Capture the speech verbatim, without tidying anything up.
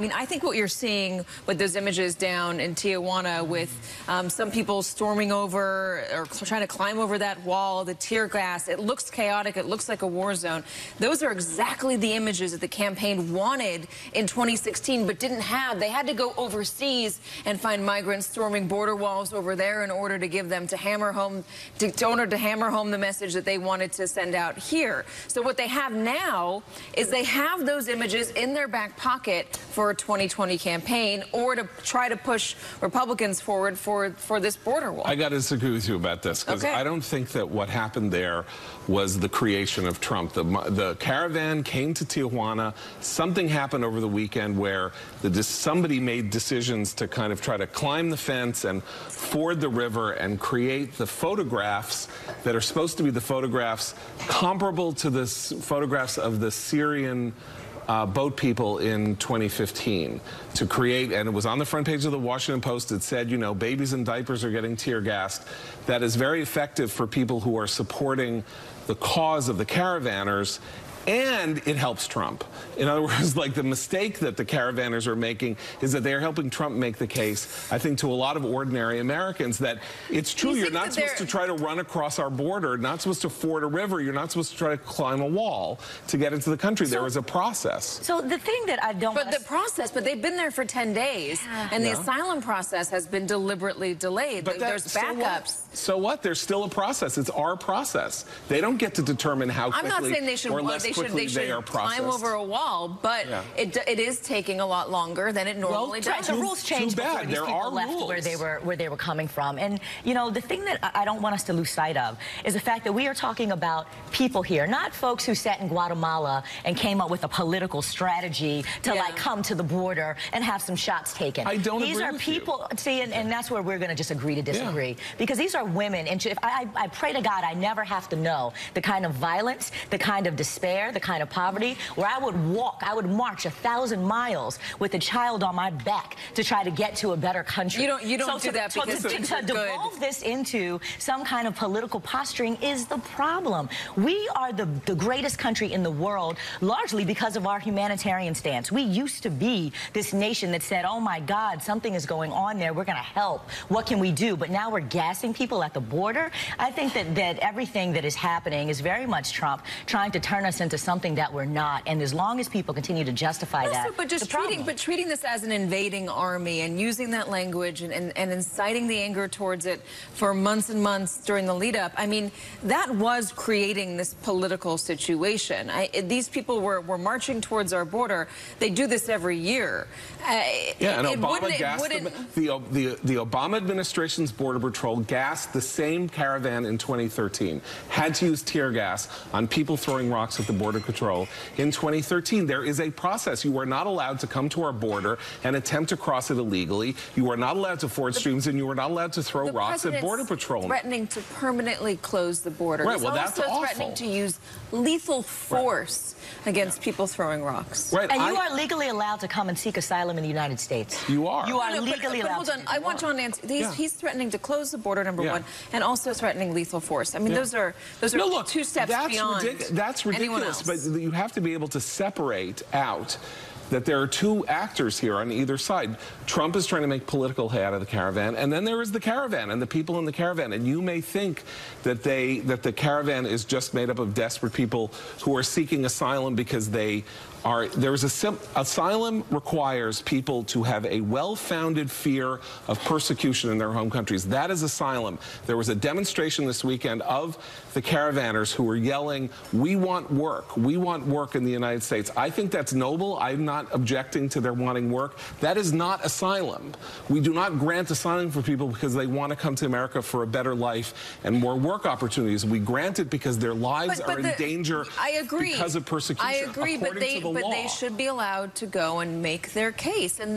I mean, I think what you're seeing with those images down in Tijuana with um, some people storming over or trying to climb over that wall, the tear gas, it looks chaotic, it looks like a war zone. Those are exactly the images that the campaign wanted in twenty sixteen but didn't have. They had to go overseas and find migrants storming border walls over there in order to give them to hammer home, to, to, order to hammer home the message that they wanted to send out here. So what they have now is they have those images in their back pocket for a twenty twenty campaign or to try to push Republicans forward for, for this border wall. I got to disagree with you about this because okay. I don't think that what happened there was the creation of Trump. The, the caravan came to Tijuana. Something happened over the weekend where the, somebody made decisions to kind of try to climb the fence and ford the river and create the photographs that are supposed to be the photographs comparable to the photographs of the Syrian Uh, boat people in twenty fifteen to create, and it was on the front page of the Washington Post. It said, you know, babies in diapers are getting tear gassed. That is very effective for people who are supporting the cause of the caravanners, and it helps Trump. In other words, like the mistake that the caravanners are making is that they're helping Trump make the case, I think, to a lot of ordinary Americans that it's true, you you're not supposed to try to run across our border, not supposed to ford a river, you're not supposed to try to climb a wall to get into the country. So, there was a process. So the thing that I don't... But the process, but they've been there for ten days, yeah. and the yeah. asylum process has been deliberately delayed. But There's that, backups. So what? so what? There's still a process. It's our process. They don't get to determine how quickly I'm not saying they should, or less they should, quickly they should they are climb over a wall, but yeah. it, it is taking a lot longer than it normally well, does. The rules changed too before bad. these there people are left rules. where they were where they were coming from. And you know, the thing that I don't want us to lose sight of is the fact that we are talking about people here, not folks who sat in Guatemala and came up with a political strategy to yeah. like come to the border and have some shots taken. I don't These agree are with people. You. See, and, and that's where we're going to just agree to disagree, yeah. because these are women. And if I, I pray to God I never have to know the kind of violence, the kind of despair, the kind of poverty, where I would walk, I would march a thousand miles with a child on my back to try to get to a better country. You don't, you don't so do to, that so because to, things to, are to good. devolve this into some kind of political posturing is the problem. We are the, the greatest country in the world, largely because of our humanitarian stance. We used to be this nation that said, oh my God, something is going on there, we're going to help. What can we do? But now we're gassing people at the border. I think that, that everything that is happening is very much Trump trying to turn us into something that we're not. And as long as people continue to justify also, that, but just treating, but treating this as an invading army and using that language and, and, and inciting the anger towards it for months and months during the lead up, I mean, that was creating this political situation. I, these people were, were marching towards our border. They do this every year. Uh, yeah, and it Obama gassed them. The, the, the Obama administration's Border Patrol gassed the same caravan in twenty thirteen, had to use tear gas on people throwing rocks at the Border Patrol in twenty thirteen. There is a process. You are not allowed to come to our border and attempt to cross it illegally. You are not allowed to ford the, streams, and you are not allowed to throw rocks at Border Patrol. Threatening to permanently close the border. Right, He's well, that's also awful. threatening to use lethal force right. against yeah. people throwing rocks. Right, and I, you are legally allowed to come and seek asylum in the United States. You are. You are no, no, legally but, but allowed hold on. to. I want John to answer. He's, yeah. he's threatening to close the border, number yeah. one, and also threatening lethal force. I mean, yeah. those are those are no, look, two steps that's beyond ridic That's ridiculous, but you have to be able to separate out that there are two actors here on either side. Trump is trying to make political hay out of the caravan, and then there is the caravan and the people in the caravan. And you may think that they that the caravan is just made up of desperate people who are seeking asylum because they are. There is a sim asylum requires people to have a well-founded fear of persecution in their home countries. That is asylum. There was a demonstration this weekend of the caravanners who were yelling, "We want work. We want work in the United States." I think that's noble. I'm not objecting to their wanting work. That is not asylum. We do not grant asylum for people because they want to come to America for a better life and more work opportunities. We grant it because their lives but, but are the, in danger I agree. because of persecution. I agree, but they, the but law. they should be allowed to go and make their case. And